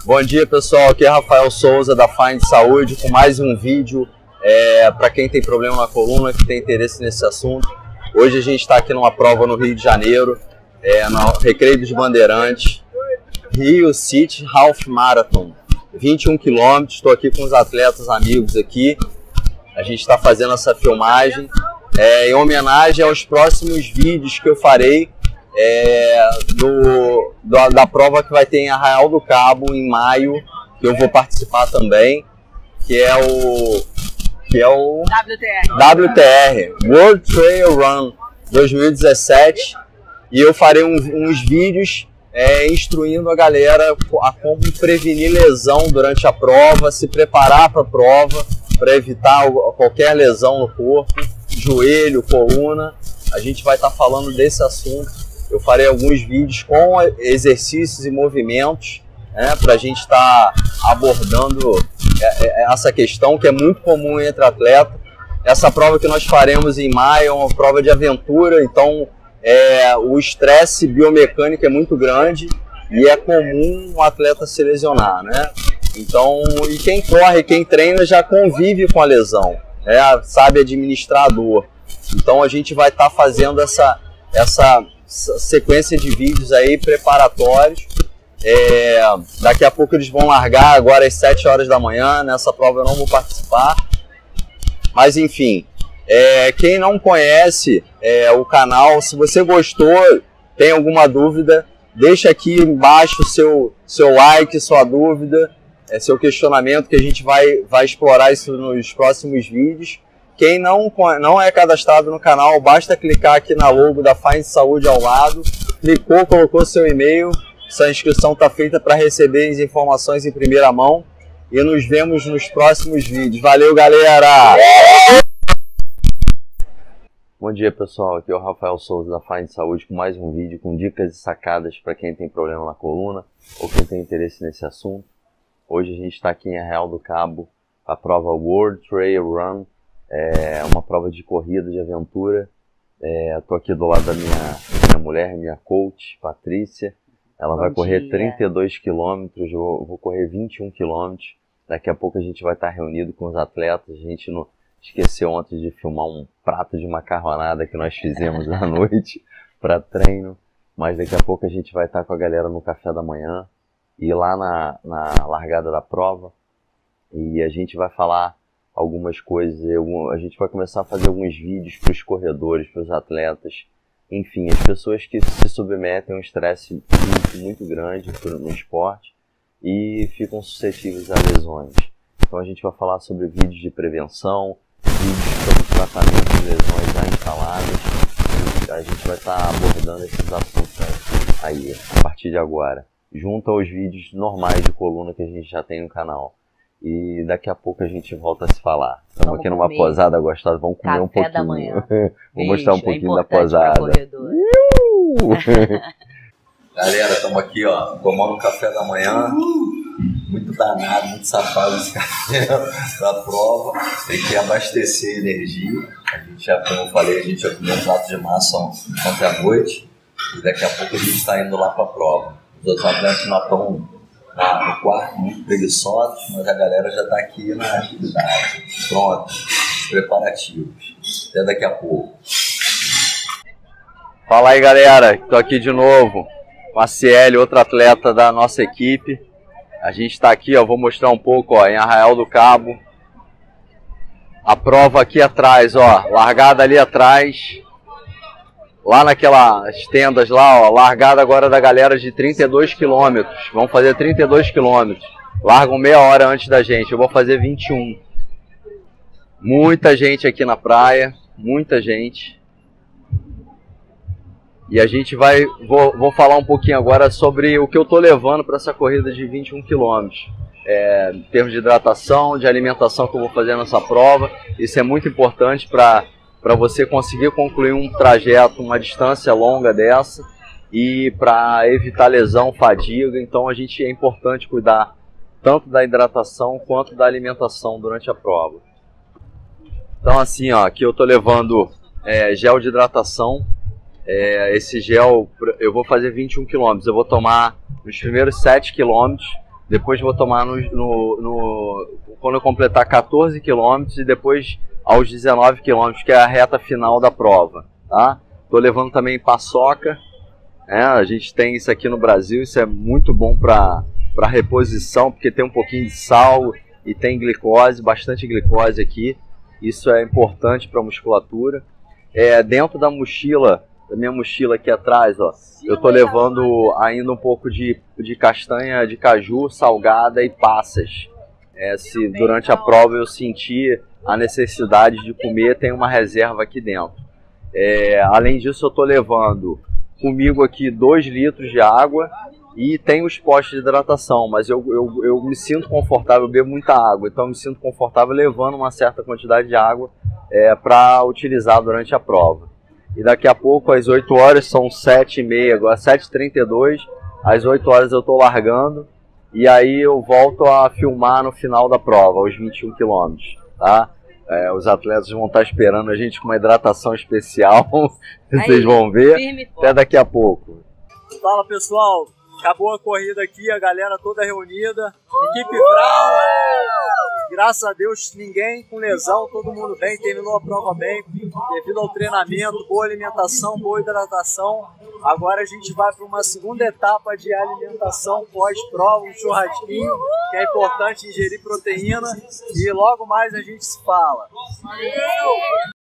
Bom dia, pessoal, aqui é Rafael Souza da Find Saúde com mais um vídeo para quem tem problema na coluna, que tem interesse nesse assunto. Hoje a gente está aqui numa prova no Rio de Janeiro, no Recreio dos Bandeirantes, Rio City Half Marathon, 21 km. Estou aqui com os atletas amigos aqui, a gente está fazendo essa filmagem em homenagem aos próximos vídeos que eu farei da prova que vai ter em Arraial do Cabo em maio, que eu vou participar também, que é o WTR, World Trail Run 2017, e eu farei uns vídeos instruindo a galera a como prevenir lesão durante a prova, se preparar para a prova, para evitar qualquer lesão no corpo, joelho, coluna. A gente vai estar falando desse assunto. Eu farei alguns vídeos com exercícios e movimentos, para a gente estar abordando essa questão que é muito comum entre atletas. Essa prova que nós faremos em maio é uma prova de aventura, então o estresse biomecânico é muito grande e é comum um atleta se lesionar, né? Então, e quem corre, quem treina já convive com a lesão, sabe administrar a dor. Então a gente vai estar fazendo essa sequência de vídeos aí preparatórios. Daqui a pouco eles vão largar agora às 7 horas da manhã. Nessa prova eu não vou participar, mas enfim, quem não conhece o canal, se você gostou, tem alguma dúvida, deixa aqui embaixo seu like, sua dúvida, seu questionamento, que a gente vai explorar isso nos próximos vídeos. Quem não é cadastrado no canal, basta clicar aqui na logo da Find Saúde ao lado, clicou, colocou seu e-mail, sua inscrição está feita para receber as informações em primeira mão, e nos vemos nos próximos vídeos. Valeu, galera! Bom dia, pessoal, aqui é o Rafael Souza da Find Saúde com mais um vídeo com dicas e sacadas para quem tem problema na coluna ou quem tem interesse nesse assunto. Hoje a gente está aqui em Arraial do Cabo, a prova World Trail Run. É uma prova de corrida, de aventura. Estou aqui do lado da minha mulher, minha coach, Patrícia. Ela vai correr 32 quilômetros, eu vou correr 21 quilômetros. Daqui a pouco a gente vai estar reunido com os atletas. A gente não esqueceu ontem de filmar um prato de macarronada que nós fizemos à noite para treino. Mas daqui a pouco a gente vai estar com a galera no café da manhã e lá na largada da prova. E a gente vai falar algumas coisas, a gente vai começar a fazer alguns vídeos para os corredores, para os atletas, enfim, as pessoas que se submetem a um estresse muito grande no esporte e ficam suscetíveis a lesões. Então a gente vai falar sobre vídeos de prevenção, vídeos sobre tratamento de lesões já instaladas, e a gente vai estar abordando esses assuntos aí a partir de agora, junto aos vídeos normais de coluna que a gente já tem no canal. E daqui a pouco a gente volta a se falar. Estamos aqui numa posada gostosa, vamos comer um pouquinho. Da manhã. Vou mostrar um pouquinho da posada. Galera, estamos aqui, tomando café da manhã. Muito danado, muito safado esse café da prova. Tem que abastecer energia. A gente já, como eu falei, a gente já comeu um prato de massa ontem à noite. E daqui a pouco a gente está indo lá para a prova. Os outros atletas não estão no quarto, muito preguiçosos, mas a galera já está aqui na atividade. Pronto, preparativos. Até daqui a pouco. Fala aí, galera, estou aqui de novo com a Ciele, outra atleta da nossa equipe. A gente está aqui, vou mostrar um pouco em Arraial do Cabo. A prova aqui atrás, largada ali atrás. Lá naquelas tendas lá, largada agora da galera de 32 km. Vamos fazer 32 km. Largam meia hora antes da gente. Eu vou fazer 21. Muita gente aqui na praia. Muita gente. E a gente vou falar um pouquinho agora sobre o que eu tô levando para essa corrida de 21 km. Em termos de hidratação, de alimentação que eu vou fazer nessa prova. Isso é muito importante para você conseguir concluir um trajeto, uma distância longa dessa, e para evitar lesão, fadiga. Então é importante cuidar tanto da hidratação quanto da alimentação durante a prova. Então assim, aqui eu estou levando gel de hidratação. Esse gel, eu vou fazer 21 km, eu vou tomar nos primeiros 7 km, depois vou tomar quando eu completar 14 quilômetros e depois aos 19 quilômetros, que é a reta final da prova, tá? Tô levando também paçoca, a gente tem isso aqui no Brasil, isso é muito bom para reposição, porque tem um pouquinho de sal e tem glicose, bastante glicose aqui, isso é importante para a musculatura. Dentro da mochila, da minha mochila aqui atrás, ó, eu tô levando ainda um pouco de castanha de caju salgada e passas. Se durante a prova eu sentir a necessidade de comer, tem uma reserva aqui dentro. Além disso, eu tô levando comigo aqui 2 litros de água e tem os postos de hidratação, mas eu me sinto confortável, eu bebo muita água, então eu me sinto confortável levando uma certa quantidade de água para utilizar durante a prova. E daqui a pouco, às 8 horas, são 7h30, agora 7h32, às 8 horas eu estou largando e aí eu volto a filmar no final da prova, aos 21 quilômetros, tá? Os atletas vão estar esperando a gente com uma hidratação especial, vocês vão ver, até daqui a pouco. Fala pessoal, acabou a corrida aqui, a galera toda reunida, equipe Brown, graças a Deus ninguém com lesão, todo mundo bem, terminou a prova bem, devido ao treinamento, boa alimentação, boa hidratação. Agora a gente vai para uma segunda etapa de alimentação pós-prova, um churrasquinho, que é importante ingerir proteína e logo mais a gente se fala.